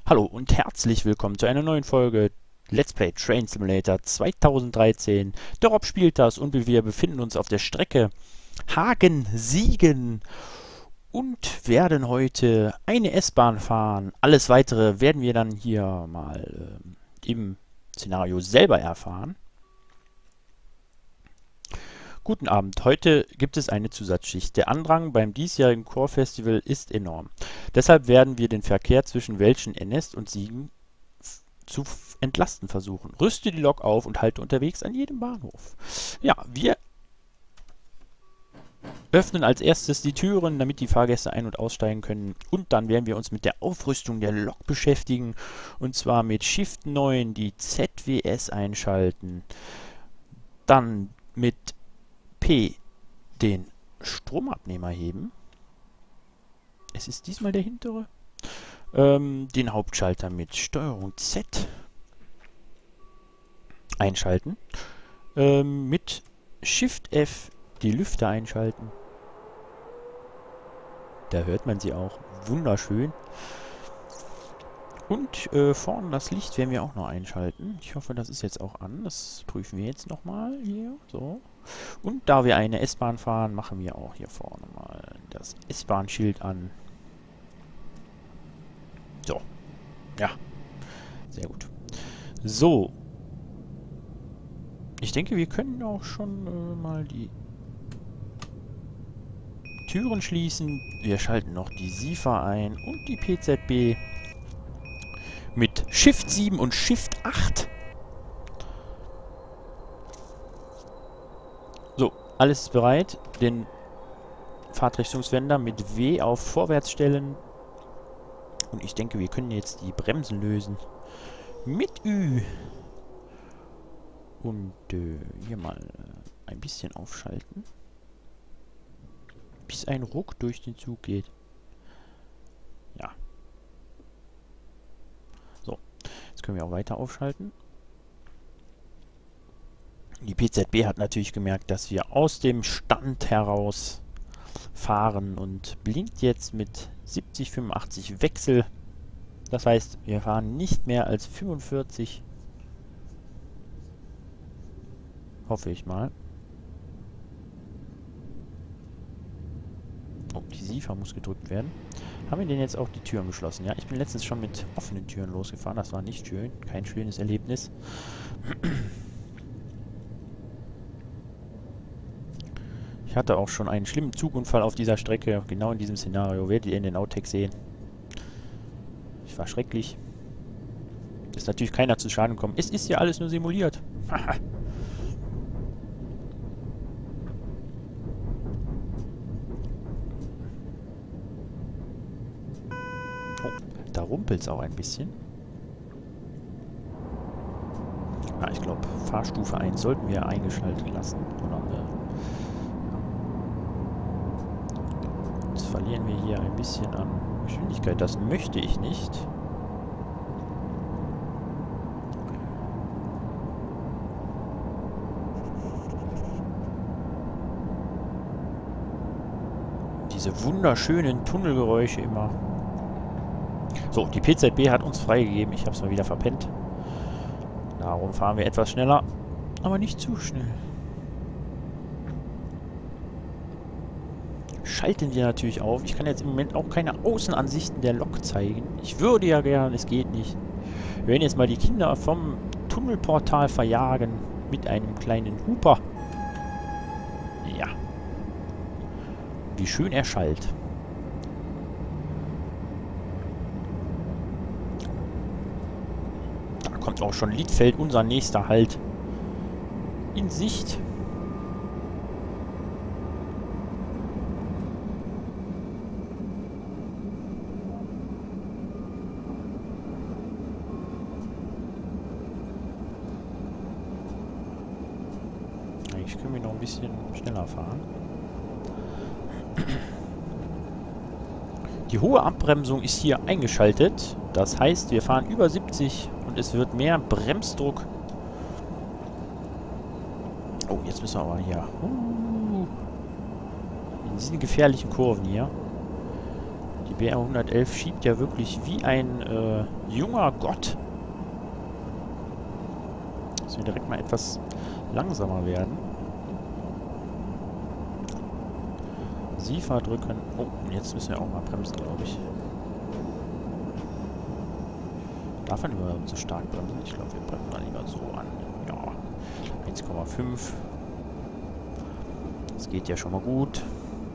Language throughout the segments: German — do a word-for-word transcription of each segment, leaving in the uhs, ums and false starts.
Hallo und herzlich willkommen zu einer neuen Folge Let's Play Train Simulator zweitausenddreizehn. Der Rob spielt das und wir befinden uns auf der Strecke Hagen-Siegen und werden heute eine S-Bahn fahren. Alles Weitere werden wir dann hier mal äh, im Szenario selber erfahren. Guten Abend, heute gibt es eine Zusatzschicht. Der Andrang beim diesjährigen Chorfestival ist enorm. Deshalb werden wir den Verkehr zwischen Welschen, Ennest und Siegen zu entlasten versuchen. Rüste die Lok auf und halte unterwegs an jedem Bahnhof. Ja, wir öffnen als erstes die Türen, damit die Fahrgäste ein- und aussteigen können. Und dann werden wir uns mit der Aufrüstung der Lok beschäftigen. Und zwar mit Shift neun die Z W S einschalten. Dann mit P den Stromabnehmer heben. Es ist diesmal der hintere. Ähm, den Hauptschalter mit Steuerung Z einschalten. Ähm, mit Shift F die Lüfter einschalten. Da hört man sie auch. Wunderschön. Und äh, vorne das Licht werden wir auch noch einschalten. Ich hoffe, das ist jetzt auch an. Das prüfen wir jetzt nochmal hier. So. Und da wir eine S-Bahn fahren, machen wir auch hier vorne mal das S-Bahn-Schild an. So. Ja. Sehr gut. So. Ich denke, wir können auch schon äh, mal die Türen schließen. Wir schalten noch die SIFA ein und die P Z B mit Shift sieben und Shift acht. So, alles ist bereit. Den Fahrtrichtungswender mit W auf Vorwärts stellen. Und ich denke, wir können jetzt die Bremsen lösen. Mit Ü. Und äh, hier mal äh, ein bisschen aufschalten. Bis ein Ruck durch den Zug geht. Ja. So. Jetzt können wir auch weiter aufschalten. Die P Z B hat natürlich gemerkt, dass wir aus dem Stand heraus fahren und blinkt jetzt mit siebzig, fünfundachtzig Wechsel. Das heißt, wir fahren nicht mehr als fünfundvierzig. Hoffe ich mal. Oh, die SIFA muss gedrückt werden. Haben wir denn jetzt auch die Türen geschlossen? Ja, ich bin letztens schon mit offenen Türen losgefahren. Das war nicht schön. Kein schönes Erlebnis. Ich hatte auch schon einen schlimmen Zugunfall auf dieser Strecke. Genau in diesem Szenario. Werdet ihr in den Outtakes sehen. Es war schrecklich. Ist natürlich keiner zu Schaden gekommen. Es ist ja alles nur simuliert. Oh, da rumpelt es auch ein bisschen. Ah, ich glaube, Fahrstufe eins sollten wir eingeschaltet lassen. Oder, äh, jetzt verlieren wir hier ein bisschen an Geschwindigkeit. Das möchte ich nicht. Diese wunderschönen Tunnelgeräusche immer. So, die P Z B hat uns freigegeben. Ich habe es mal wieder verpennt. Darum fahren wir etwas schneller, aber nicht zu schnell. Schalten wir natürlich auf. Ich kann jetzt im Moment auch keine Außenansichten der Lok zeigen. Ich würde ja gern, es geht nicht. Wir werden jetzt mal die Kinder vom Tunnelportal verjagen mit einem kleinen Huper. Ja. Wie schön er schallt. Da kommt auch schon Liedfeld, unser nächster Halt, in Sicht. Eigentlich können wir noch ein bisschen schneller fahren. Die hohe Abbremsung ist hier eingeschaltet. Das heißt, wir fahren über siebzig und es wird mehr Bremsdruck. Oh, jetzt müssen wir aber hier. Uh, in diesen gefährlichen Kurven hier. Die B R hundertelf schiebt ja wirklich wie ein äh, junger Gott. Dass wir direkt mal etwas langsamer werden. SIFA drücken. Oh, jetzt müssen wir auch mal bremsen, glaube ich. Darf man überhaupt so stark bremsen? Ich glaube, wir bremsen mal lieber so an. Ja, eins Komma fünf. Das geht ja schon mal gut.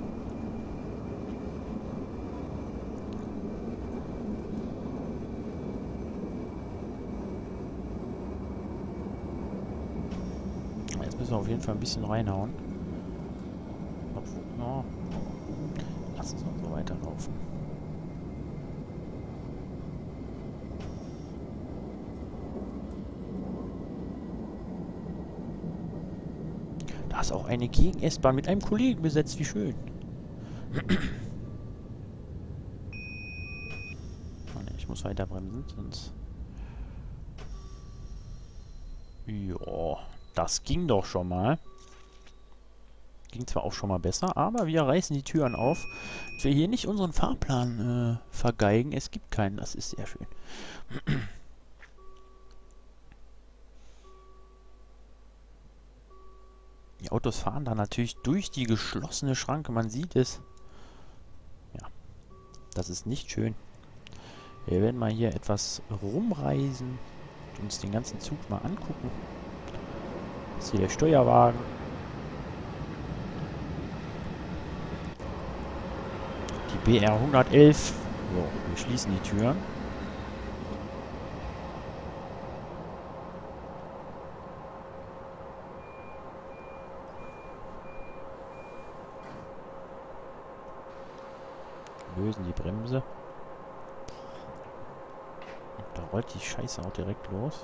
Jetzt müssen wir auf jeden Fall ein bisschen reinhauen. Ja. Lass uns mal so weiterlaufen. Da ist auch eine Gegen-S-Bahn mit einem Kollegen besetzt. Wie schön. Oh ne, ich muss weiter bremsen, sonst... Ja, das ging doch schon mal. Ging zwar auch schon mal besser, aber wir reißen die Türen auf. Dass wir hier nicht unseren Fahrplan äh, vergeigen. Es gibt keinen, das ist sehr schön. Die Autos fahren da natürlich durch die geschlossene Schranke. Man sieht es. Ja, das ist nicht schön. Wir werden mal hier etwas rumreisen und uns den ganzen Zug mal angucken. Das ist hier der Steuerwagen. Die B R hundertelf. So, wir schließen die Türen. Lösen die Bremse. Und da rollt die Scheiße auch direkt los.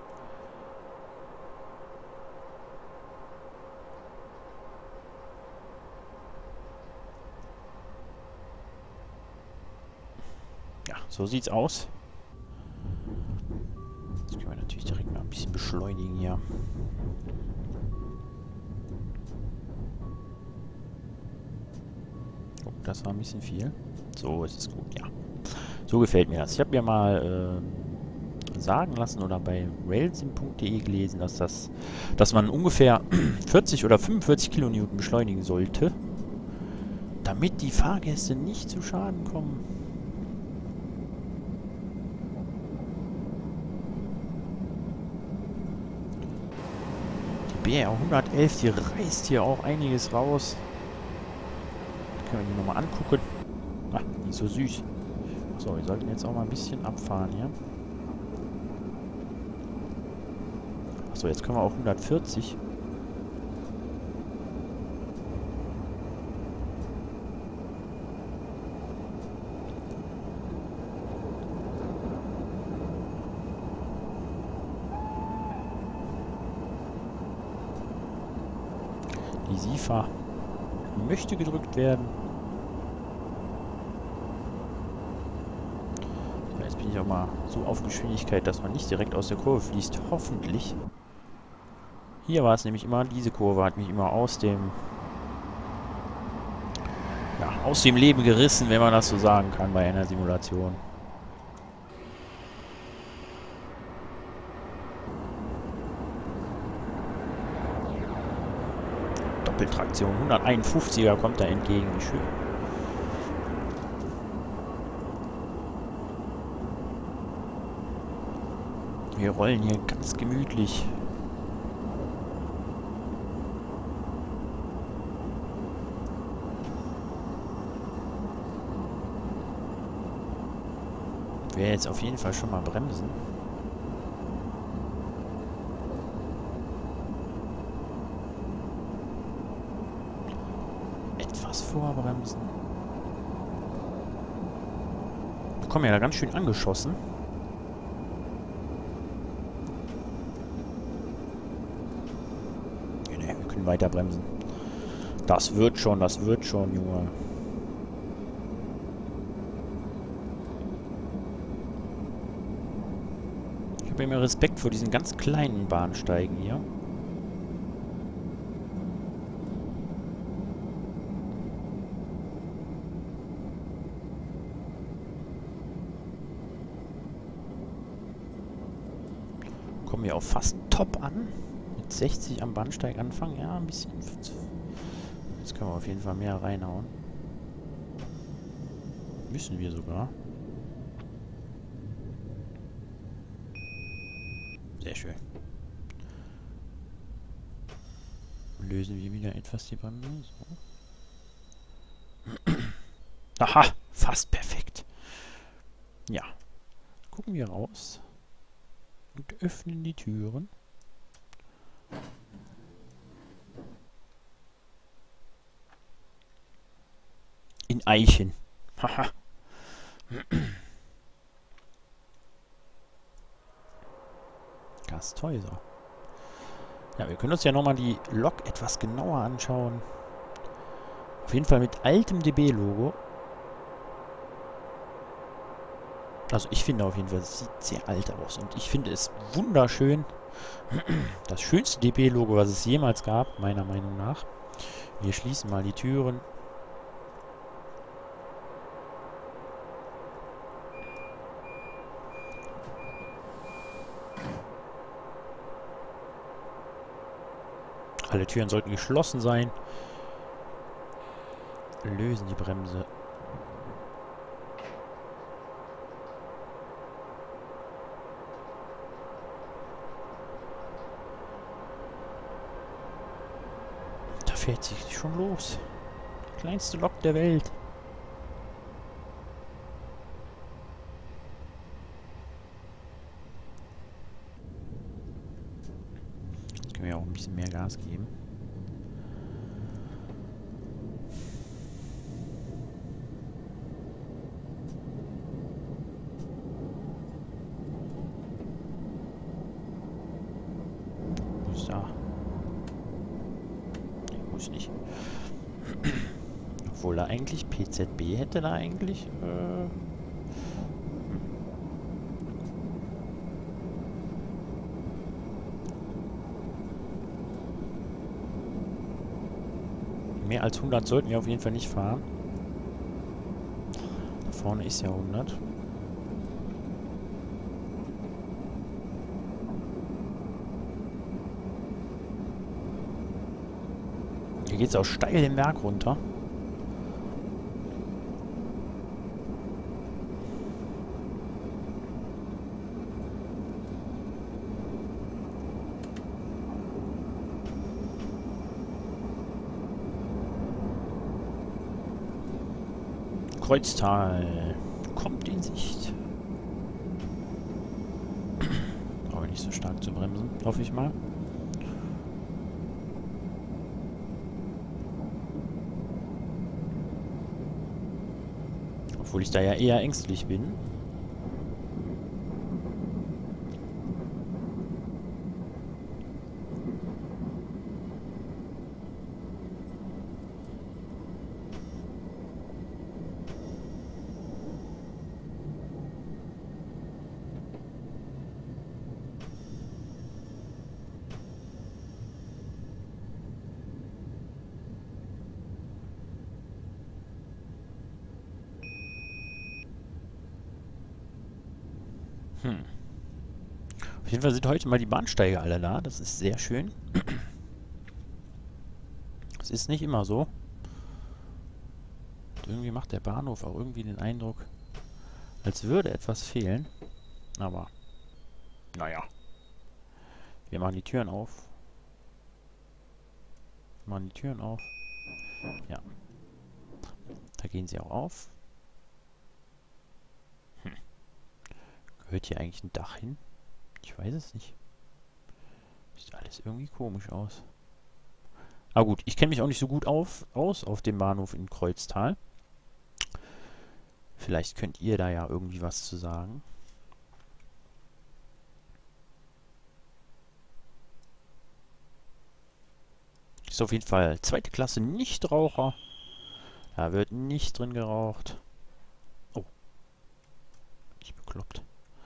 Ja, so sieht's aus. Jetzt können wir natürlich direkt mal ein bisschen beschleunigen hier. Oh, das war ein bisschen viel. So ist es gut, ja. So gefällt mir das. Ich habe mir mal äh, sagen lassen oder bei railsim punkt de gelesen, dass das, dass man ungefähr vierzig oder fünfundvierzig Kilonewton beschleunigen sollte, damit die Fahrgäste nicht zu Schaden kommen. Die B R hundertelf, die reißt hier auch einiges raus. Können wir die nochmal angucken. Ach, die ist so süß. So, wir sollten jetzt auch mal ein bisschen abfahren hier. Achso, jetzt können wir auch hundertvierzig. Die SIFA möchte gedrückt werden. So, jetzt bin ich auch mal so auf Geschwindigkeit, dass man nicht direkt aus der Kurve fließt. Hoffentlich. Hier war es nämlich immer, diese Kurve hat mich immer aus dem ja, aus dem Leben gerissen, wenn man das so sagen kann bei einer Simulation. Doppeltraktion, hunderteinundfünfziger kommt da entgegen, wie schön. Wir rollen hier ganz gemütlich. Ich werde jetzt auf jeden Fall schon mal bremsen. Etwas vorbremsen. Wir kommen ja da ganz schön angeschossen. Nee, nee, wir können weiter bremsen. Das wird schon, das wird schon, Junge. Ich habe immer Respekt vor diesen ganz kleinen Bahnsteigen hier. Kommen wir auch fast top an. Mit sechzig am Bahnsteig anfangen. Ja, ein bisschen. Jetzt können wir auf jeden Fall mehr reinhauen. Müssen wir sogar. Sehr schön. Lösen wir wieder etwas die Bremse. So. Aha, fast perfekt. Ja. Gucken wir raus. Und öffnen die Türen. In Eichen. Haha. Gasthäuser. Ja, wir können uns ja nochmal die Lok etwas genauer anschauen. Auf jeden Fall mit altem D B-Logo. Also ich finde auf jeden Fall, es sieht sehr alt aus. Und ich finde es wunderschön. Das schönste D B-Logo, was es jemals gab, meiner Meinung nach. Wir schließen mal die Türen. Alle Türen sollten geschlossen sein. Lösen die Bremse. Da fährt sich schon los. Die kleinste Lok der Welt. Jetzt können wir auch ein bisschen mehr Gas geben. Da. Nee, muss nicht. Obwohl er eigentlich P Z B hätte da eigentlich. Äh Mehr als hundert sollten wir auf jeden Fall nicht fahren. Da vorne ist ja hundert. Hier geht es auch steil den Berg runter. Kreuztal kommt in Sicht. Aber nicht so stark zu bremsen, hoffe ich mal. Obwohl ich da ja eher ängstlich bin. Hm. Auf jeden Fall sind heute mal die Bahnsteige alle da. Das ist sehr schön. Das ist nicht immer so. Und irgendwie macht der Bahnhof auch irgendwie den Eindruck, als würde etwas fehlen. Aber, naja. Wir machen die Türen auf. Wir machen die Türen auf. Ja. Da gehen sie auch auf. Hm. Gehört hier eigentlich ein Dach hin? Ich weiß es nicht. Sieht alles irgendwie komisch aus. Aber gut, ich kenne mich auch nicht so gut auf, aus auf dem Bahnhof in Kreuztal. Vielleicht könnt ihr da ja irgendwie was zu sagen. Ist auf jeden Fall zweite Klasse Nichtraucher. Da wird nicht drin geraucht. Oh. Ich bekloppt.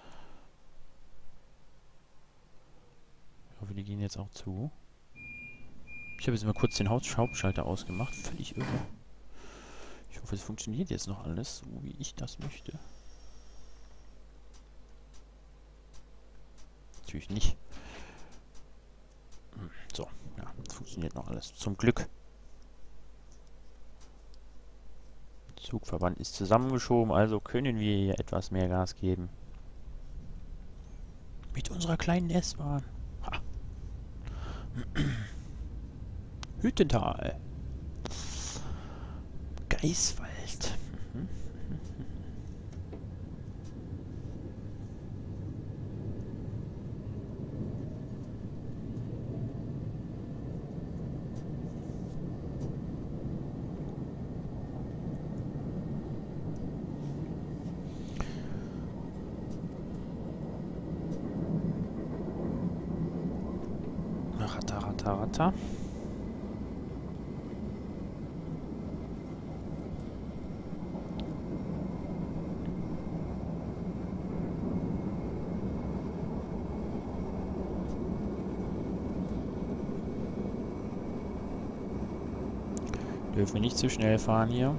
Ich hoffe, die gehen jetzt auch zu. Ich habe jetzt mal kurz den Hauptschalter ausgemacht. Völlig irre. Ich hoffe, es funktioniert jetzt noch alles, so wie ich das möchte. Natürlich nicht. Funktioniert noch alles. Zum Glück. Zugverband ist zusammengeschoben, also können wir hier etwas mehr Gas geben. Mit unserer kleinen S-Bahn. Hüttental. Geiswald. Mhm. Ratter, ratter, ratter. Dürfen wir nicht zu schnell fahren hier.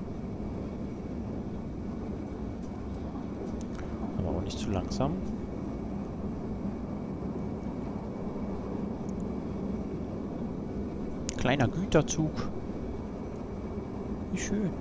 Aber auch nicht zu langsam. Kleiner Güterzug. Wie schön.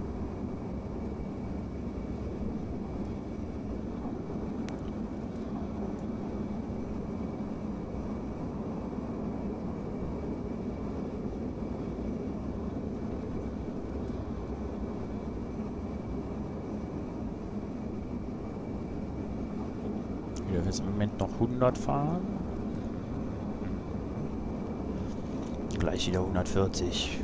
Wir dürfen jetzt im Moment noch hundert fahren. Gleich wieder hundertvierzig.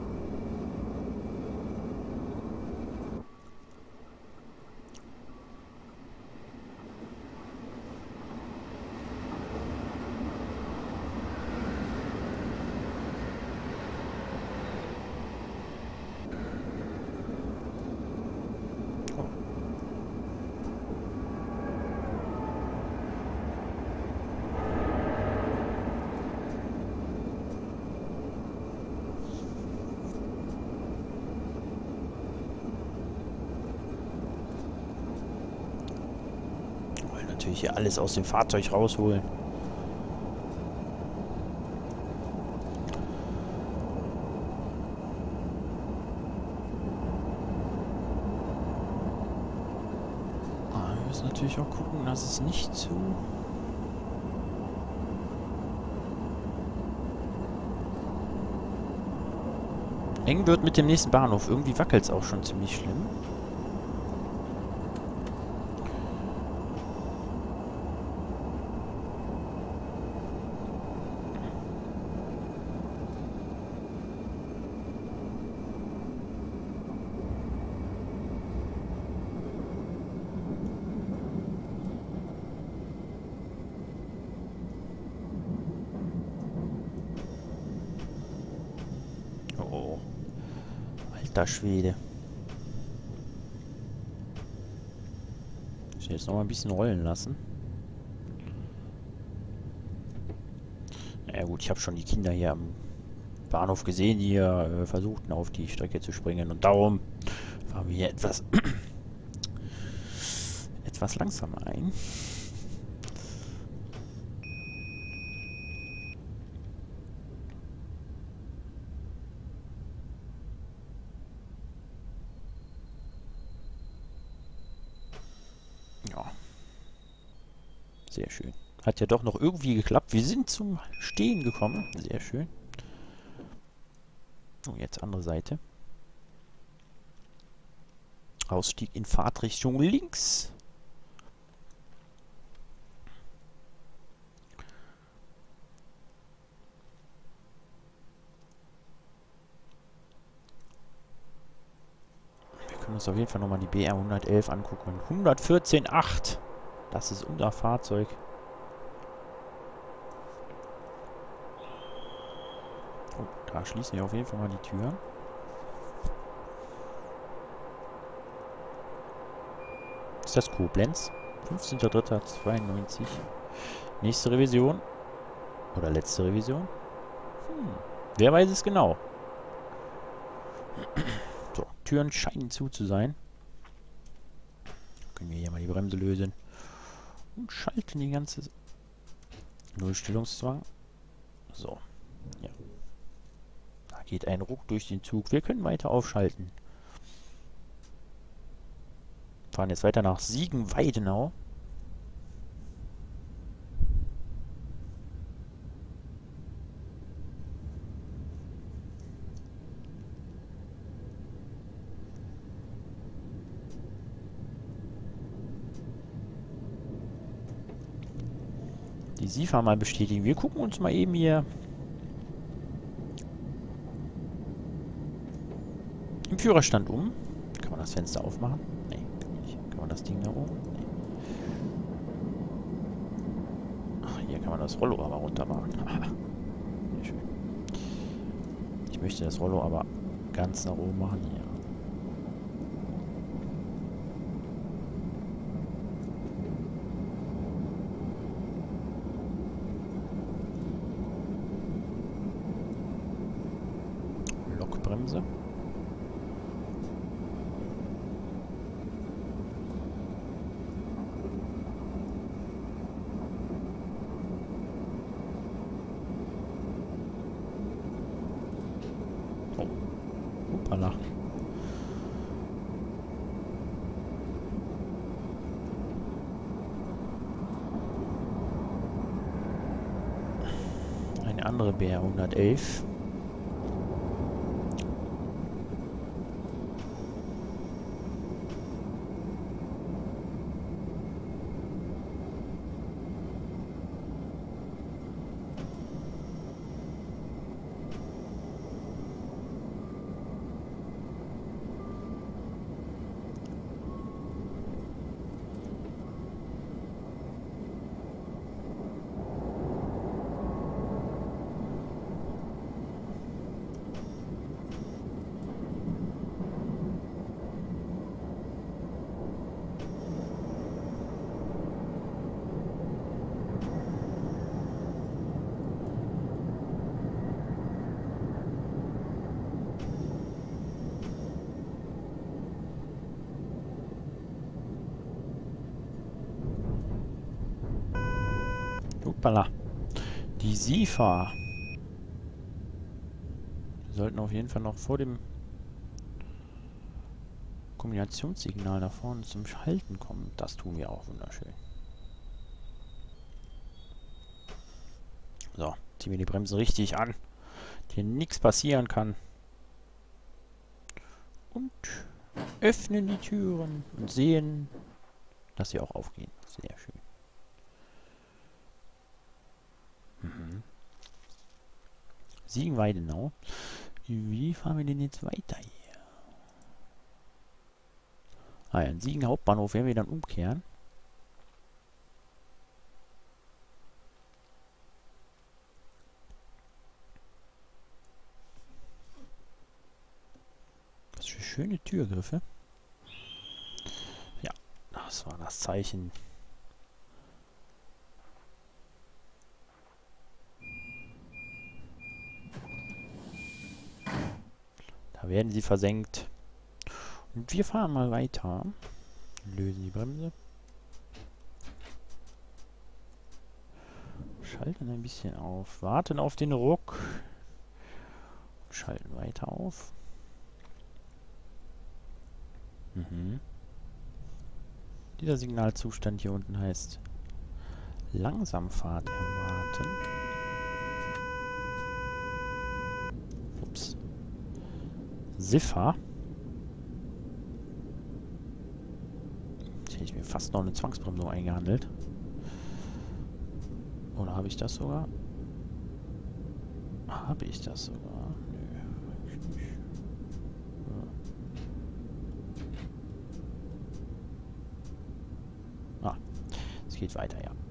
Natürlich hier alles aus dem Fahrzeug rausholen. Aber wir müssen natürlich auch gucken, dass es nicht zu eng wird mit dem nächsten Bahnhof. Irgendwie wackelt es auch schon ziemlich schlimm. Alter Schwede. Ich will jetzt noch mal ein bisschen rollen lassen. Ja gut, ich habe schon die Kinder hier am Bahnhof gesehen, die hier äh, versuchten, auf die Strecke zu springen. Und darum fahren wir hier etwas, etwas langsamer ein. Ja. Sehr schön. Hat ja doch noch irgendwie geklappt. Wir sind zum Stehen gekommen. Sehr schön. Oh, jetzt andere Seite. Ausstieg in Fahrtrichtung links. Wir können uns auf jeden Fall nochmal die B R hundertelf angucken. hundertvierzehn Komma acht. Das ist unser Fahrzeug. Oh, da schließen wir auf jeden Fall mal die Tür. Ist das Koblenz? fünfzehnter dritter zweiundneunzig. Nächste Revision. Oder letzte Revision. Hm. Wer weiß es genau. So, Türen scheinen zu zu sein. Können wir hier mal die Bremse lösen. Und schalten die ganze Nullstellungszwang. So. Ja. Da geht ein Ruck durch den Zug. Wir können weiter aufschalten. Fahren jetzt weiter nach Siegen-Weidenau. Die SIFA mal bestätigen. Wir gucken uns mal eben hier im Führerstand um. Kann man das Fenster aufmachen? Nee, kann man nicht. Kann man das Ding da oben? Nee. Ach, hier kann man das Rollo aber runter machen. Sehr schön. Ich möchte das Rollo aber ganz nach oben machen. Hier. Lokbremse. Oh. Hoppala. Eine andere B R hundertelf. Hoppala. Die SIFA. Wir sollten auf jeden Fall noch vor dem Kombinationssignal nach vorne zum Schalten kommen. Das tun wir auch wunderschön. So, ziehen wir die Bremse richtig an, dass hier nichts passieren kann. Und öffnen die Türen und sehen, dass sie auch aufgehen. Sehr schön. Mhm. Siegen-Weidenau. Wie fahren wir denn jetzt weiter hier? Ah ja, in Siegen Hauptbahnhof werden wir dann umkehren. Was für schöne Türgriffe. Ja, das war das Zeichen. Da werden sie versenkt. Und wir fahren mal weiter. Lösen die Bremse. Schalten ein bisschen auf. Warten auf den Ruck. Schalten weiter auf. Mhm. Dieser Signalzustand hier unten heißt Langsamfahrt erwarten. Ups. SIFA. Jetzt hätte ich mir fast noch eine Zwangsbremsung eingehandelt. Oder habe ich das sogar? Habe ich das sogar? Nö, eigentlich nicht. Ja. Ah, es geht weiter, ja.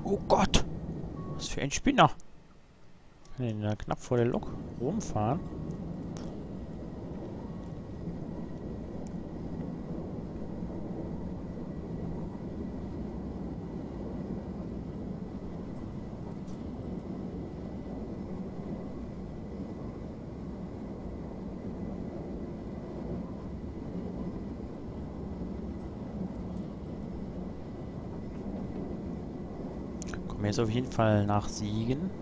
Oh Gott! Was für ein Spinner! Kann den da knapp vor der Lok rumfahren? Kommen wir jetzt auf jeden Fall nach Siegen.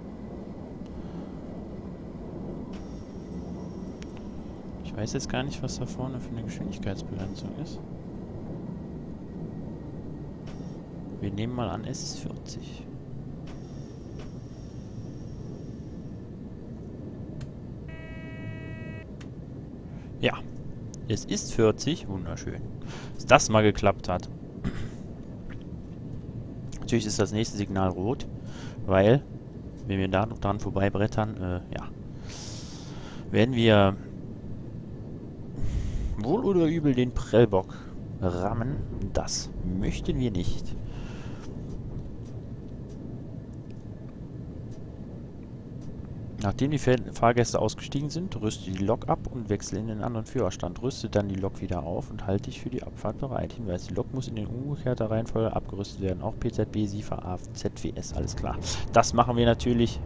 Ich weiß jetzt gar nicht, was da vorne für eine Geschwindigkeitsbegrenzung ist. Wir nehmen mal an, es ist vierzig. Ja, es ist vierzig. Wunderschön. Dass das mal geklappt hat. Natürlich ist das nächste Signal rot, weil, wenn wir da noch dran vorbeibrettern, äh, ja, werden wir wohl oder übel den Prellbock rammen. Das möchten wir nicht. Nachdem die Fahrgäste ausgestiegen sind, rüste die Lok ab und wechsle in den anderen Führerstand. Rüste dann die Lok wieder auf und halte dich für die Abfahrt bereit. Hinweis, die Lok muss in den umgekehrter Reihenfolge abgerüstet werden. Auch P Z B, SIFA, A, Z W S, alles klar. Das machen wir natürlich.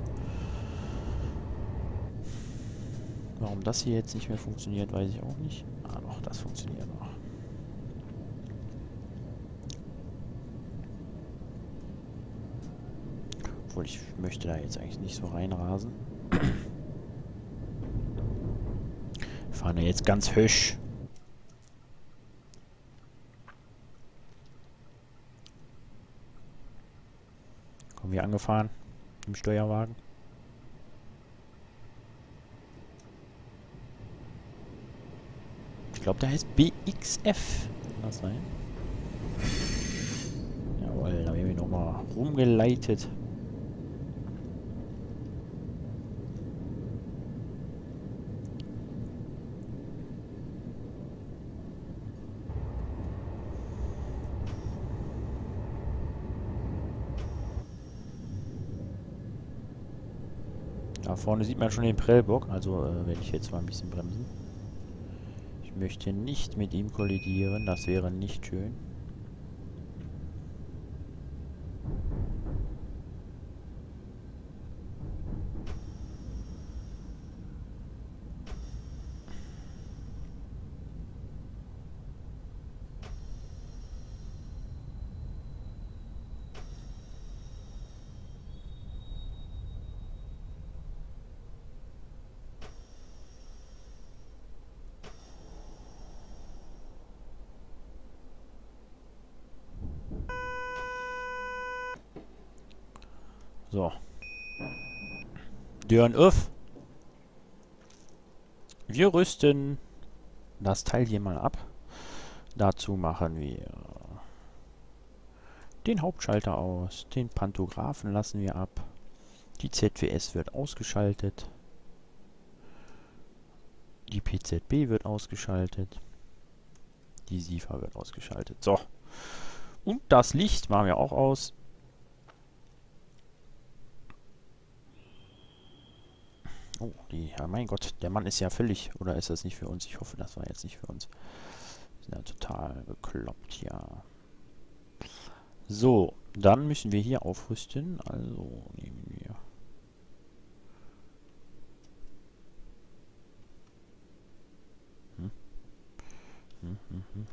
Warum das hier jetzt nicht mehr funktioniert, weiß ich auch nicht. Ah, doch, das funktioniert noch. Obwohl, ich möchte da jetzt eigentlich nicht so reinrasen. Wir fahren ja jetzt ganz höch. Kommen wir angefahren im Steuerwagen. Ich glaube, der heißt B X F. Kann das sein? Jawohl, da werden wir nochmal rumgeleitet. Da vorne sieht man schon den Prellbock, also äh, werde ich jetzt mal ein bisschen bremsen. Ich möchte nicht mit ihm kollidieren, das wäre nicht schön. So. Türen auf. Wir rüsten das Teil hier mal ab. Dazu machen wir den Hauptschalter aus. Den Pantographen lassen wir ab. Die Z W S wird ausgeschaltet. Die P Z B wird ausgeschaltet. Die SIFA wird ausgeschaltet. So. Und das Licht machen wir auch aus. Oh, die, ja mein Gott, der Mann ist ja völlig, oder ist das nicht für uns? Ich hoffe, das war jetzt nicht für uns. Wir sind ja total bekloppt hier. So, dann müssen wir hier aufrüsten. Also nehmen wir... Hm? Hm, hm, hm,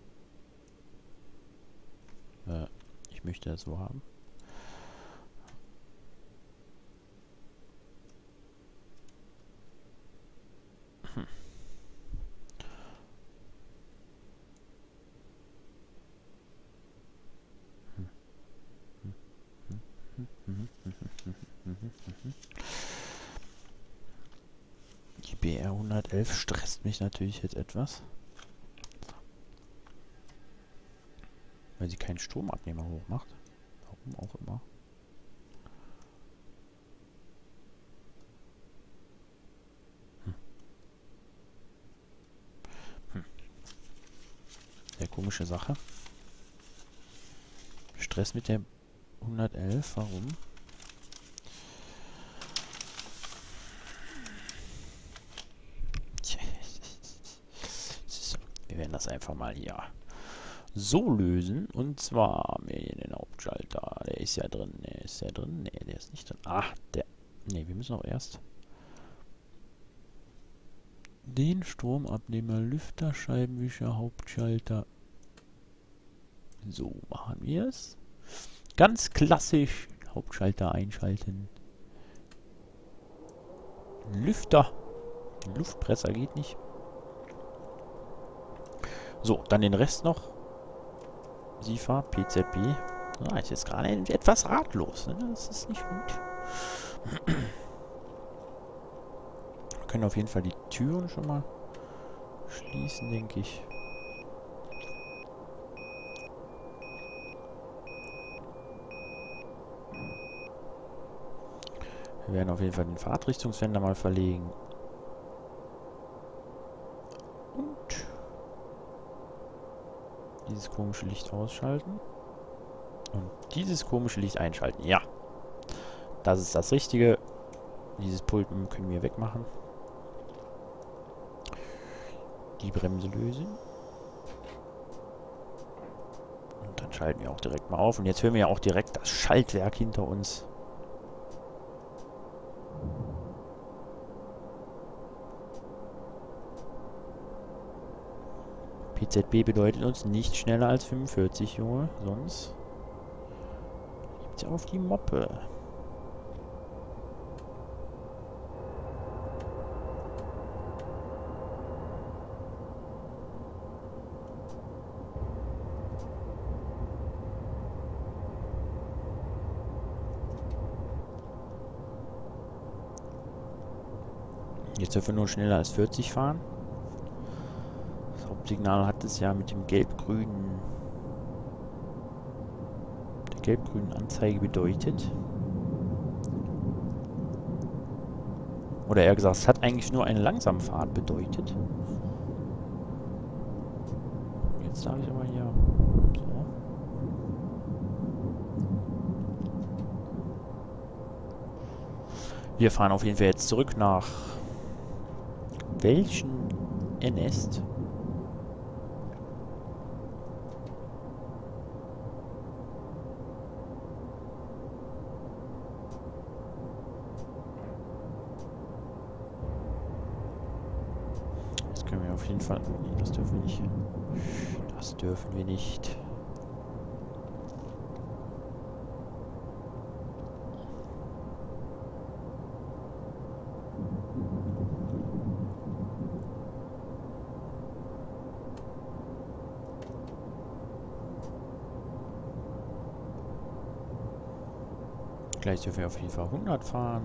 hm. Äh, ich möchte das so haben. Die B R hundertelf stresst mich natürlich jetzt etwas. Weil sie keinen Stromabnehmer hochmacht. Warum auch immer. Hm. Hm. Sehr komische Sache. Stress mit der hundertelf, warum? Wir werden das einfach mal hier so lösen. Und zwar hier den Hauptschalter. Der ist ja drin. Ne, ist der drin? Ne, der ist nicht drin. Ach, der. Ne, wir müssen auch erst den Stromabnehmer, Lüfter, Scheibenwischer, Hauptschalter. So machen wir es. Ganz klassisch. Hauptschalter einschalten. Lüfter. Luftpresser geht nicht. So, dann den Rest noch. SIFA, P Z B. Ah, ist jetzt gerade etwas ratlos. Ne? Das ist nicht gut. Wir können auf jeden Fall die Türen schon mal schließen, denke ich. Wir werden auf jeden Fall den Fahrtrichtungswender mal verlegen. Und dieses komische Licht ausschalten. Und dieses komische Licht einschalten. Ja. Das ist das Richtige. Dieses Pult können wir wegmachen. Die Bremse lösen. Und dann schalten wir auch direkt mal auf. Und jetzt hören wir ja auch direkt das Schaltwerk hinter uns. P Z B bedeutet uns nicht schneller als fünfundvierzig, Junge. Sonst gibt's ja auf die Moppe. Jetzt dürfen wir nur schneller als vierzig fahren. Das Hauptsignal hat es ja mit dem gelb-grünen, der gelb-grünen Anzeige bedeutet. Oder eher gesagt, es hat eigentlich nur eine Langsamfahrt bedeutet. Jetzt darf ich aber hier so. Wir fahren auf jeden Fall jetzt zurück nach welchen Ernest? Das können wir auf jeden Fall. Nee, das dürfen wir nicht. Das dürfen wir nicht. Gleich dürfen wir auf jeden Fall hundert fahren.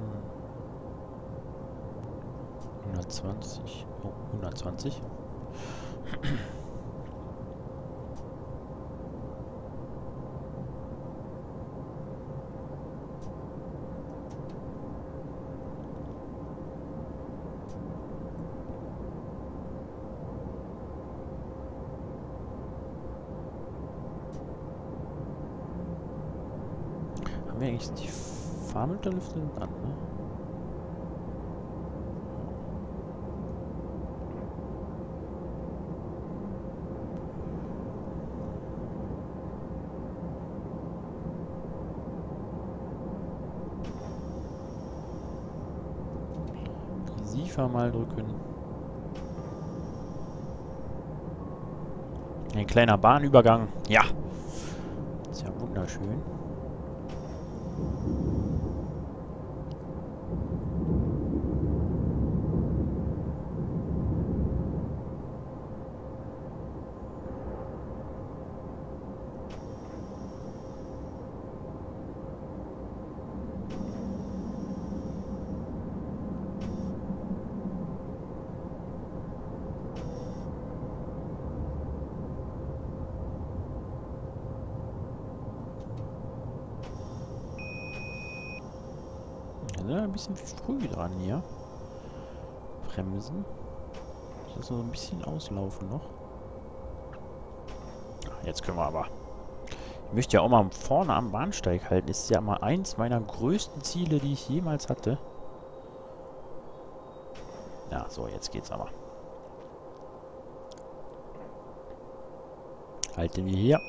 hundertzwanzig. Oh, hundertzwanzig. Haben wir eigentlich die Fahrmittelüfter an, ne? SIFA mal drücken. Ein kleiner Bahnübergang. Ja. Ist ja wunderschön. Ein bisschen früh dran hier. Bremsen. Das ist so ein bisschen auslaufen noch. Jetzt können wir aber. Ich möchte ja auch mal vorne am Bahnsteig halten. Ist ja mal eins meiner größten Ziele, die ich jemals hatte. Ja, so, jetzt geht's aber. Halten wir hier.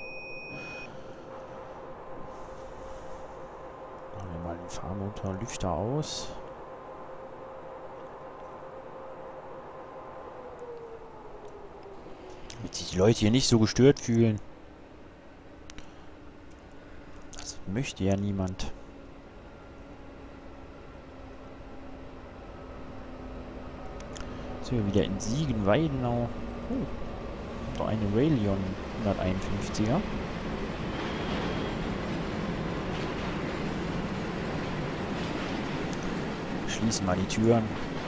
Machen wir mal den Fahrmotor Lüfter aus. Damit sich die Leute hier nicht so gestört fühlen. Das möchte ja niemand. Jetzt sind wir wieder in Siegen-Weidenau. Oh, doch eine Railion hunderteinundfünfziger. Schließen mal die Türen.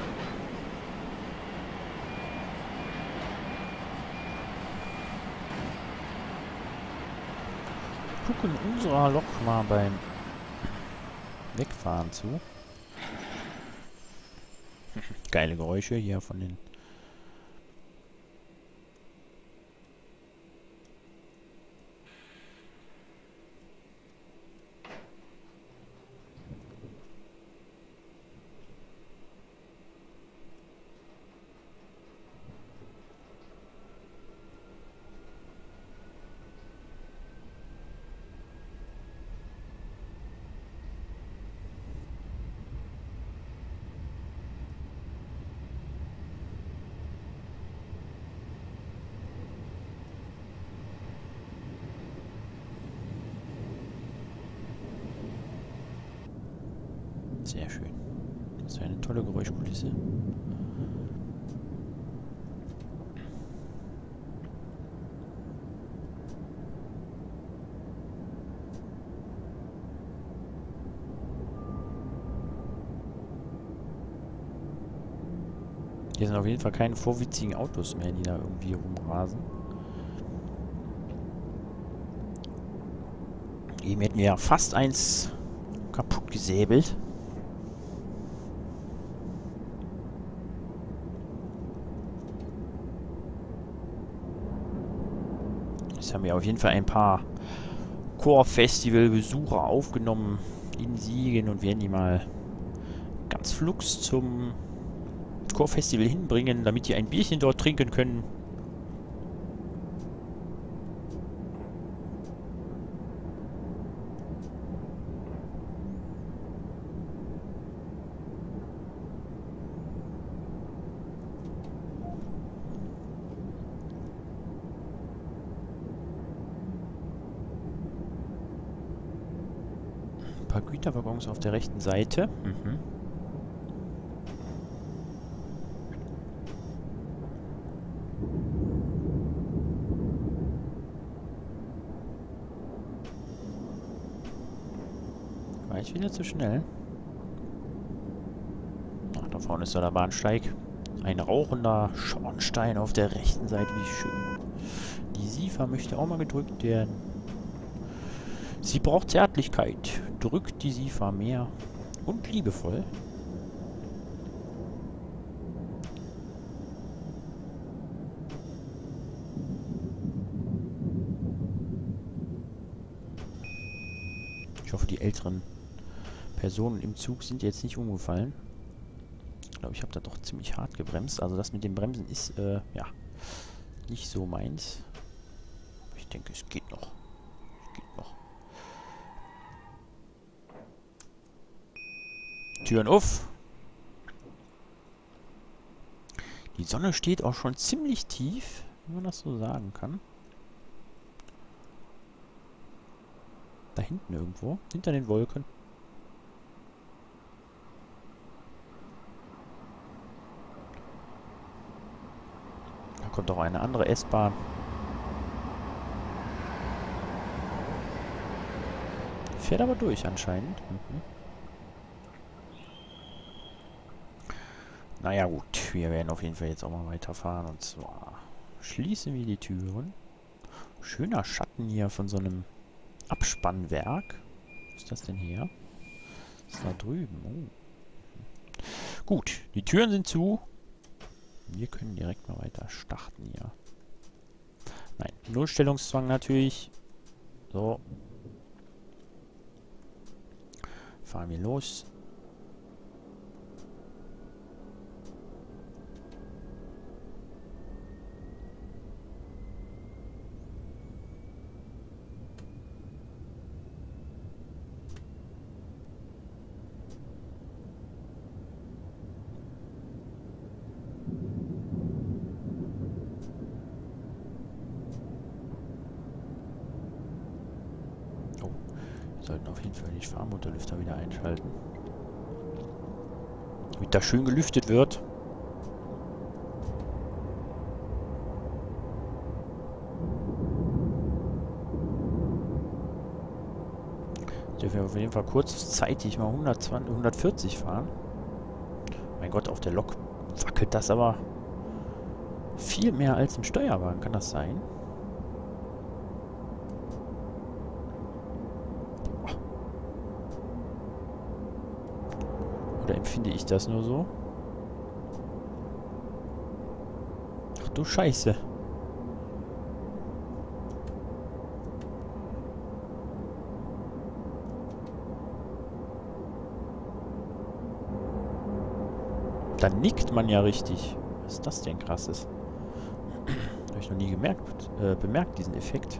Gucken unserer Lok mal beim Wegfahren zu. Geile Geräusche hier von den... Sehr schön. Das ist eine tolle Geräuschkulisse. Hier sind auf jeden Fall keine vorwitzigen Autos mehr, die da irgendwie rumrasen. Eben hätten wir ja fast eins kaputt gesäbelt. Jetzt haben wir auf jeden Fall ein paar Core-Festival-Besucher aufgenommen in Siegen und werden die mal ganz flugs zum Core-Festival hinbringen, damit die ein Bierchen dort trinken können. Ein paar Güterwaggons auf der rechten Seite. Mhm. War ich wieder zu schnell? Ach, da vorne ist da der Bahnsteig. Ein rauchender Schornstein auf der rechten Seite. Wie schön. Die SIFA möchte auch mal gedrückt werden. Sie braucht Zärtlichkeit. Drückt die SIFA mehr und liebevoll. Ich hoffe, die älteren Personen im Zug sind jetzt nicht umgefallen. Ich glaube, ich habe da doch ziemlich hart gebremst. Also das mit dem Bremsen ist, äh, ja, nicht so meins. Ich denke, es geht noch. Es geht noch. Türen auf. Die Sonne steht auch schon ziemlich tief, wenn man das so sagen kann. Da hinten irgendwo, hinter den Wolken. Da kommt auch eine andere S-Bahn. Fährt aber durch anscheinend. Mhm. Naja gut, wir werden auf jeden Fall jetzt auch mal weiterfahren. Und zwar schließen wir die Türen. Schöner Schatten hier von so einem Abspannwerk. Was ist das denn hier? Das ist da drüben. Oh. Gut, die Türen sind zu. Wir können direkt mal weiter starten hier. Nein, Nullstellungszwang natürlich. So. Fahren wir los. Wir sollten auf jeden Fall den Fahrmotorlüfter wieder einschalten. Damit da schön gelüftet wird. Dürfen wir auf jeden Fall kurzzeitig mal hundertzwanzig, hundertvierzig fahren. Mein Gott, auf der Lok wackelt das aber viel mehr als im Steuerwagen. Kann das sein? Oder empfinde ich das nur so? Ach du Scheiße. Da nickt man ja richtig. Was ist das denn krasses? Habe ich noch nie gemerkt, äh, bemerkt, diesen Effekt.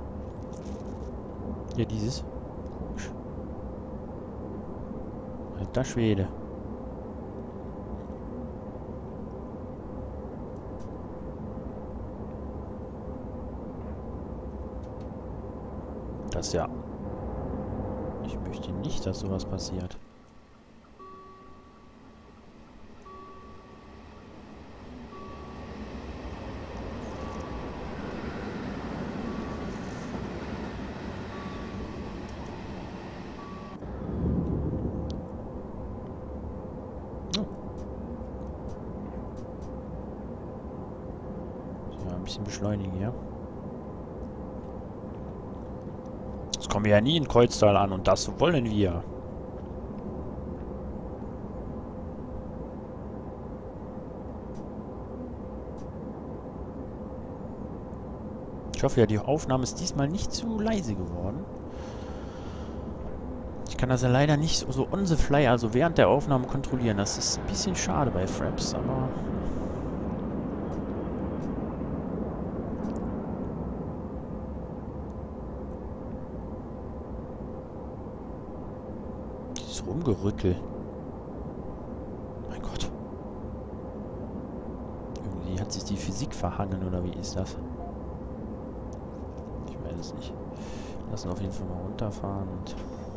Ja, dieses. Komisch. Alter Schwede. Das ja. Ich möchte nicht, dass sowas passiert. Ein bisschen beschleunigen hier. Jetzt kommen wir ja nie in Kreuztal an und das wollen wir. Ich hoffe ja, die Aufnahme ist diesmal nicht zu leise geworden. Ich kann das ja leider nicht so, so on the fly, also während der Aufnahme kontrollieren. Das ist ein bisschen schade bei Fraps, aber... Rumgerüttel. Mein Gott. Irgendwie hat sich die Physik verhangen, oder wie ist das? Ich weiß es nicht. Lassen auf jeden Fall mal runterfahren und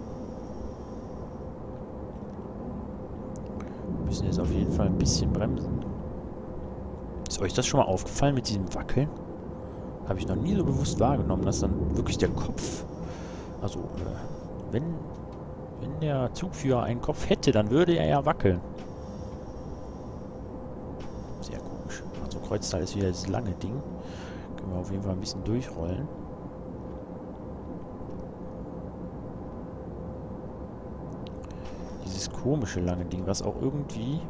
müssen jetzt auf jeden Fall ein bisschen bremsen. Ist euch das schon mal aufgefallen mit diesem Wackeln? Habe ich noch nie so bewusst wahrgenommen, dass dann wirklich der Kopf, also äh, wenn Wenn der Zugführer einen Kopf hätte, dann würde er ja wackeln. Sehr komisch. Also Kreuztal ist wieder das lange Ding. Können wir auf jeden Fall ein bisschen durchrollen. Dieses komische lange Ding, was auch irgendwie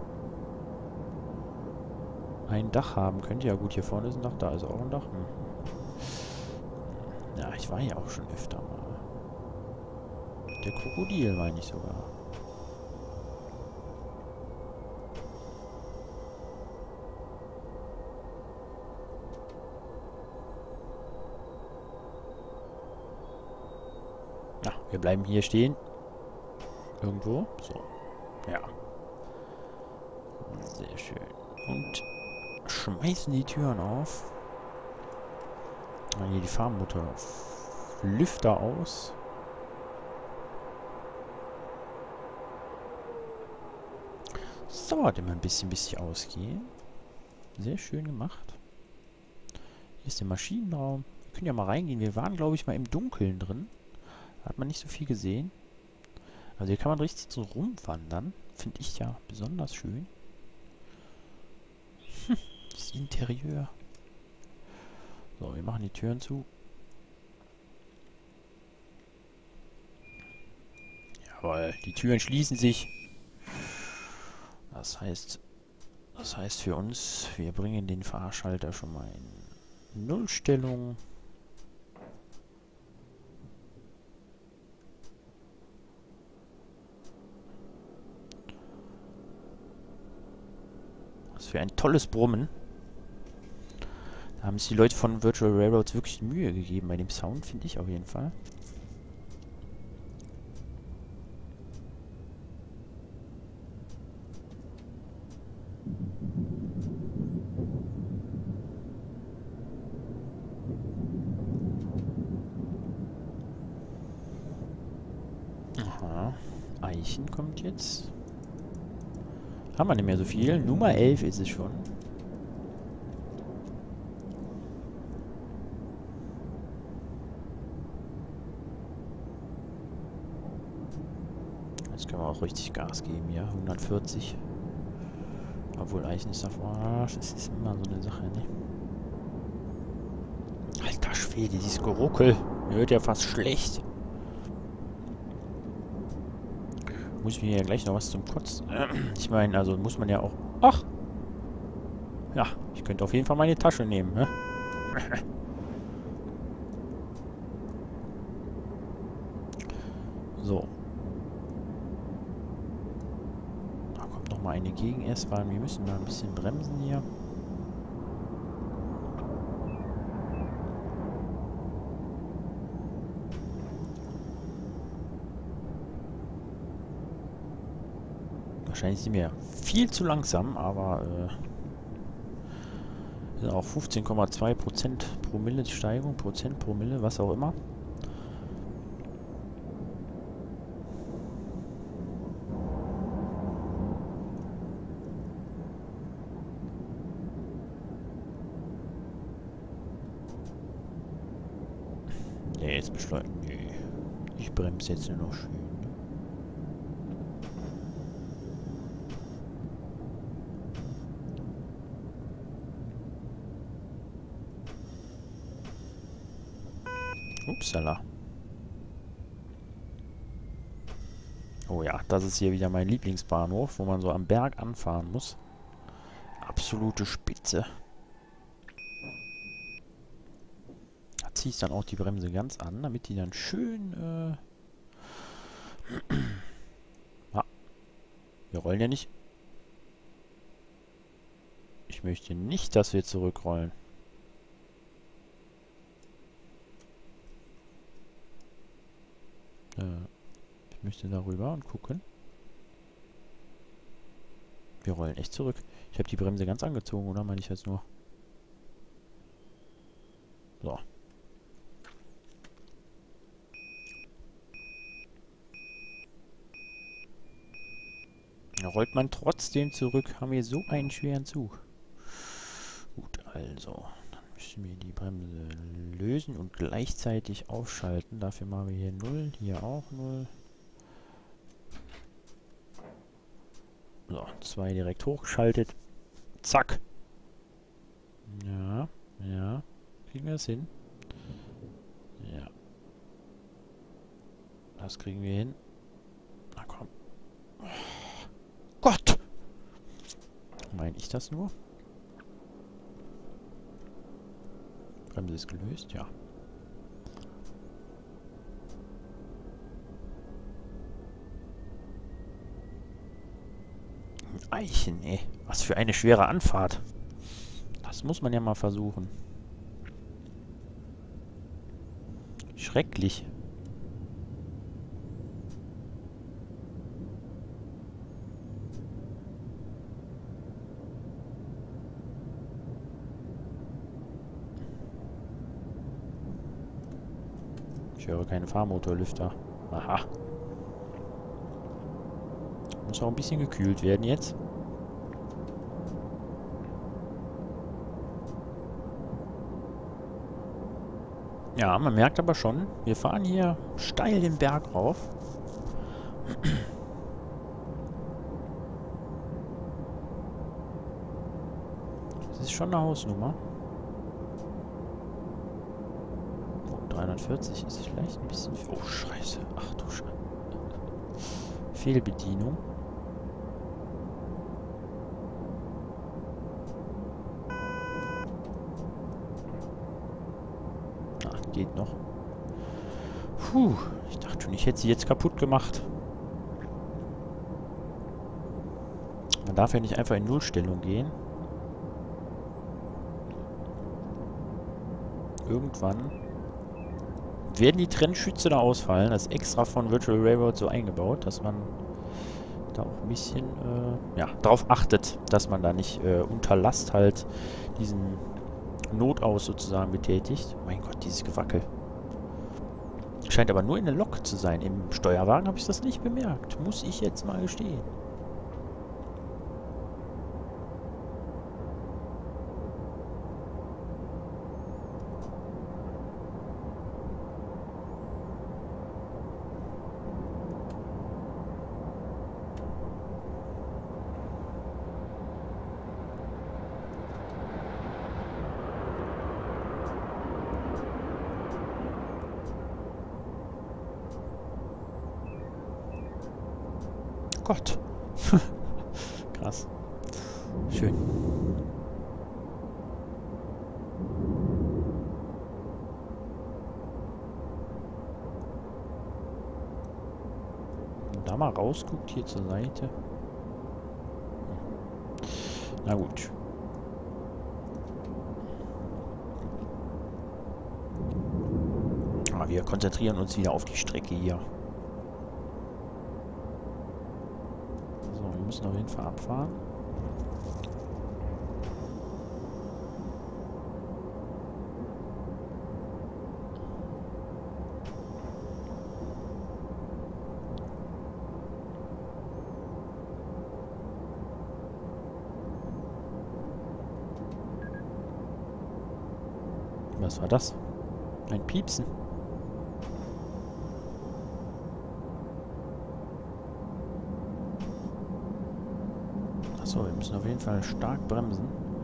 ein Dach haben könnte. Ja gut, hier vorne ist ein Dach, da ist auch ein Dach. Hm. Ja, ich war ja auch schon öfter mal. Der Krokodil, meine ich sogar. Ja, wir bleiben hier stehen. Irgendwo. So. Ja. Sehr schön. Und schmeißen die Türen auf. Dann hier die Fahrmutter. Lüfter aus. Es dauert immer ein bisschen, bis ich ausgehe. Sehr schön gemacht. Hier ist der Maschinenraum. Wir können ja mal reingehen. Wir waren, glaube ich, mal im Dunkeln drin. Da hat man nicht so viel gesehen. Also hier kann man richtig so rumwandern. Finde ich ja besonders schön. Hm, das Interieur. So, wir machen die Türen zu. Jawohl, die Türen schließen sich. Das heißt, das heißt für uns, wir bringen den Fahrschalter schon mal in Nullstellung. für ein tolles Brummen. Da haben sich die Leute von Virtual Railroads wirklich Mühe gegeben bei dem Sound, finde ich auf jeden Fall. Aha. Eichen kommt jetzt. Haben wir nicht mehr so viel. Nummer elf ist es schon. Jetzt können wir auch richtig Gas geben, ja. hundertvierzig. Obwohl Eichen ist davor. Das ist immer so eine Sache, ne? Alter Schwede, dieses Geruckel. Mir wird ja fast schlecht. Muss ich mir ja gleich noch was zum Kotzen. Ich meine, also muss man ja auch... Ach! Ja, ich könnte auf jeden Fall meine Tasche nehmen, ne? So. Da kommt nochmal eine Gegen-S-Bahn. Wir müssen da ein bisschen bremsen hier. Wahrscheinlich sind wir viel zu langsam, aber äh, sind auch fünfzehn Komma zwei Prozent Promille Steigung, Prozent Promille, was auch immer. Nee, jetzt beschleunigen. Nee. Ich bremse jetzt nur noch schön. Upsala. Oh ja, das ist hier wieder mein Lieblingsbahnhof, wo man so am Berg anfahren muss. Absolute Spitze. Da ziehe ich dann auch die Bremse ganz an, damit die dann schön... Äh ah, wir rollen ja nicht. Ich möchte nicht, dass wir zurückrollen. Ich möchte darüber und gucken. Wir rollen echt zurück. Ich habe die Bremse ganz angezogen, oder meine ich jetzt nur? So. Da rollt man trotzdem zurück. Haben wir so einen schweren Zug. Gut, also. Dann müssen wir die Bremse lösen und gleichzeitig aufschalten. Dafür machen wir hier null. Hier auch null. So, zwei direkt hochgeschaltet. Zack. Ja, ja. Kriegen wir das hin? Ja. Das kriegen wir hin. Na komm. Oh Gott! Meine ich das nur? Bremse ist gelöst, ja. Eichen, ey. Was für eine schwere Anfahrt. Das muss man ja mal versuchen. Schrecklich. Ich höre keine Fahrmotorlüfter. Aha. Muss auch ein bisschen gekühlt werden jetzt. Ja, man merkt aber schon, wir fahren hier steil den Berg rauf. Das ist schon eine Hausnummer. Oh, dreihundertvierzig ist vielleicht ein bisschen... Oh, scheiße. Ach du Scheiße. Fehlbedienung. Geht noch. Puh, ich dachte schon, ich hätte sie jetzt kaputt gemacht. Man darf ja nicht einfach in Nullstellung gehen. irgendwann werden die Trennschütze da ausfallen. Das ist extra von Virtual Railroad so eingebaut, dass man da auch ein bisschen äh, ja, darauf achtet, dass man da nicht äh, unter Last halt diesen Notaus sozusagen betätigt. Mein Gott, dieses Gewackel. Scheint aber nur in der Lok zu sein. Im Steuerwagen habe ich das nicht bemerkt. Muss ich jetzt mal gestehen. Gott. Krass. Schön. Wenn man da mal rausguckt, hier zur Seite. Na gut. Aber wir konzentrieren uns wieder auf die Strecke hier. Wir müssen auf jeden Fall abfahren. Was war das? Ein Piepsen. So, wir müssen auf jeden Fall stark bremsen.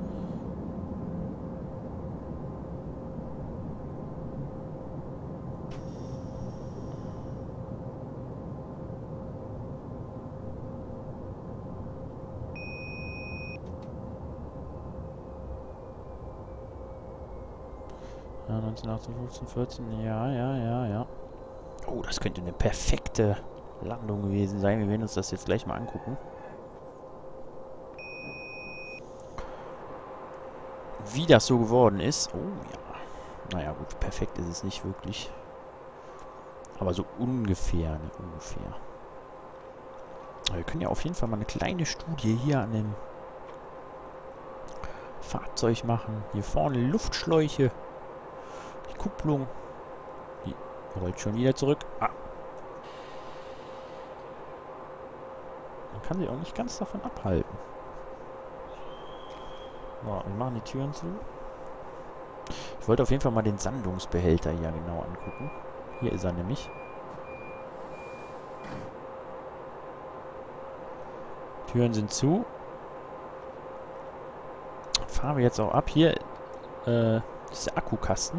Ja, neunzehn, achtzehn, fünfzehn, vierzehn, ja, ja, ja, ja. Oh, das könnte eine perfekte Landung gewesen sein. Wir werden uns das jetzt gleich mal angucken. Wie das so geworden ist. Oh ja. Naja gut, perfekt ist es nicht wirklich. Aber so ungefähr, ne, ungefähr. Aber wir können ja auf jeden Fall mal eine kleine Studie hier an dem Fahrzeug machen. Hier vorne Luftschläuche. Die Kupplung. Die rollt schon wieder zurück. Ah. Man kann sie auch nicht ganz davon abhalten. So, wir machen die Türen zu. Ich wollte auf jeden Fall mal den Sandungsbehälter hier genau angucken. Hier ist er nämlich. Türen sind zu. Fahren wir jetzt auch ab. Hier äh, ist der Akkukasten.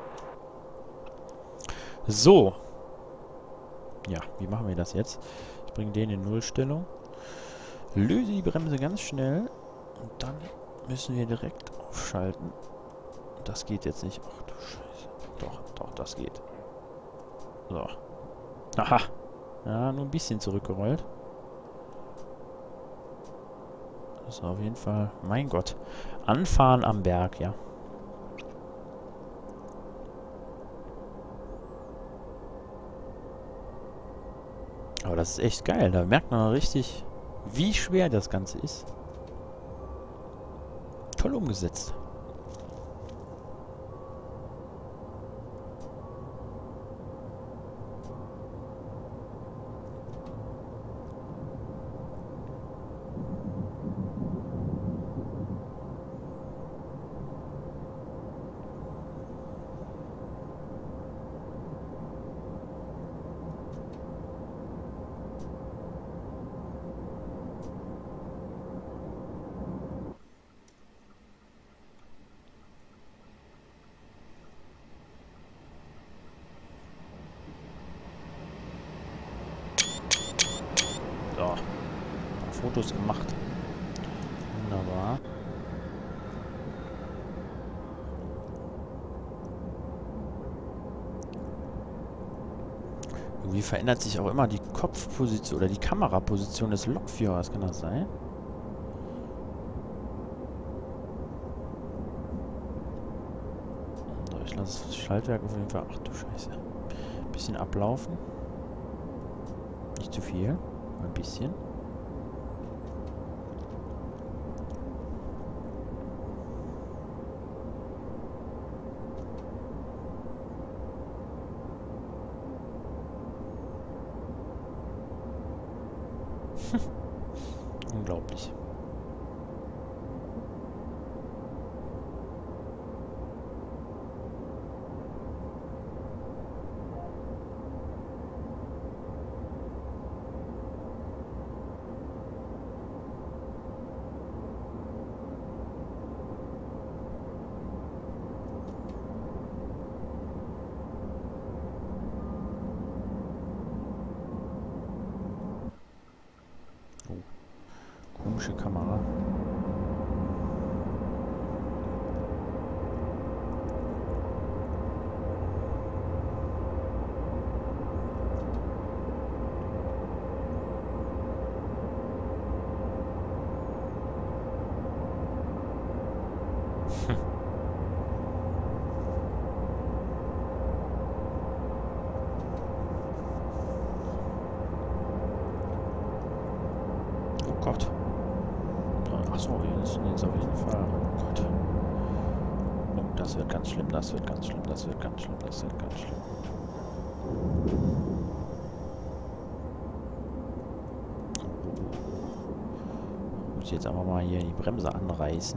So. Ja, wie machen wir das jetzt? Ich bringe den in Nullstellung. Löse die Bremse ganz schnell. Und dann müssen wir direkt aufschalten. Das geht jetzt nicht. Ach du Scheiße. Doch, doch, das geht. So. Aha. Ja, nur ein bisschen zurückgerollt. Das ist auf jeden Fall... Mein Gott. Anfahren am Berg, ja. Aber das ist echt geil. Da merkt man richtig, wie schwer das Ganze ist. Toll umgesetzt. So. Ein paar Fotos gemacht. Wunderbar. Irgendwie verändert sich auch immer die Kopfposition oder die Kameraposition des Lokführers. Kann das sein? So, ich Ich lasse das Schaltwerk auf jeden Fall... Ach du Scheiße. Ein bisschen ablaufen. Nicht zu viel. Ein bisschen. Unglaublich. Komische Kamera. Oh Gott. Achso, jetzt, jetzt auf jeden Fall. Oh Gott. Oh, das wird ganz schlimm, das wird ganz schlimm, das wird ganz schlimm, das wird ganz schlimm. Ich muss jetzt aber mal hier die Bremse anreißen.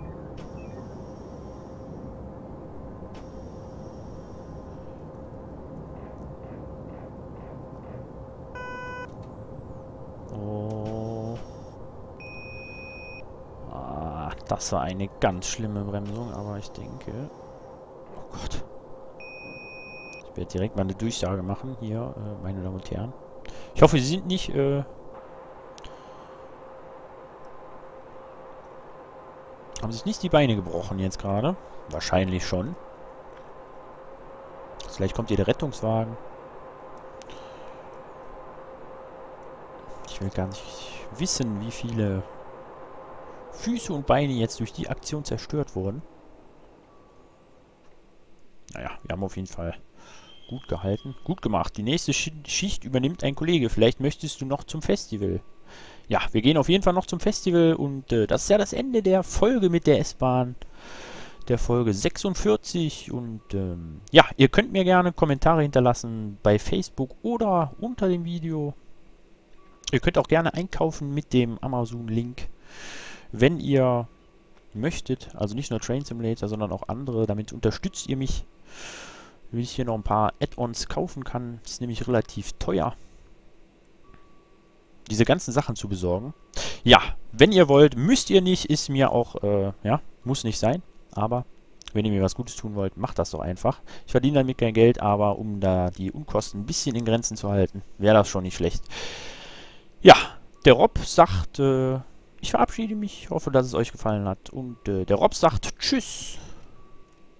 Das war eine ganz schlimme Bremsung, aber ich denke... Oh Gott. Ich werde direkt mal eine Durchsage machen, hier, äh, meine Damen und Herren. Ich hoffe, Sie sind nicht... Äh, haben sich nicht die Beine gebrochen jetzt gerade? Wahrscheinlich schon. Vielleicht kommt hier der Rettungswagen. Ich will gar nicht wissen, wie viele... Füße und Beine jetzt durch die Aktion zerstört wurden. Naja, wir haben auf jeden Fall gut gehalten. Gut gemacht. Die nächste Sch Schicht übernimmt ein Kollege. Vielleicht möchtest du noch zum Festival. Ja, wir gehen auf jeden Fall noch zum Festival. Und äh, das ist ja das Ende der Folge mit der S-Bahn. Der Folge sechsundvierzig. Und ähm, ja, ihr könnt mir gerne Kommentare hinterlassen bei Facebook oder unter dem Video. Ihr könnt auch gerne einkaufen mit dem Amazon-Link. Wenn ihr möchtet, also nicht nur Train Simulator, sondern auch andere, damit unterstützt ihr mich, wenn ich hier noch ein paar Add-ons kaufen kann. Das ist nämlich relativ teuer, diese ganzen Sachen zu besorgen. Ja, wenn ihr wollt, müsst ihr nicht, ist mir auch, äh, ja, muss nicht sein, aber wenn ihr mir was Gutes tun wollt, macht das doch einfach. Ich verdiene damit kein Geld, aber um da die Unkosten ein bisschen in Grenzen zu halten, wäre das schon nicht schlecht. Ja, der Rob sagt, äh, ich verabschiede mich, hoffe, dass es euch gefallen hat. Und äh, der Rob sagt Tschüss.